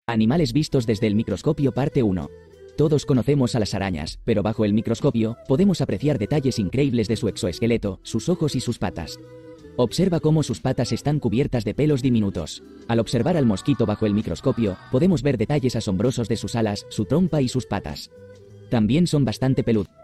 Animales vistos desde el microscopio parte 1. Todos conocemos a las arañas, pero bajo el microscopio, podemos apreciar detalles increíbles de su exoesqueleto, sus ojos y sus patas. Observa cómo sus patas están cubiertas de pelos diminutos. Al observar al mosquito bajo el microscopio, podemos ver detalles asombrosos de sus alas, su trompa y sus patas. También son bastante peludos.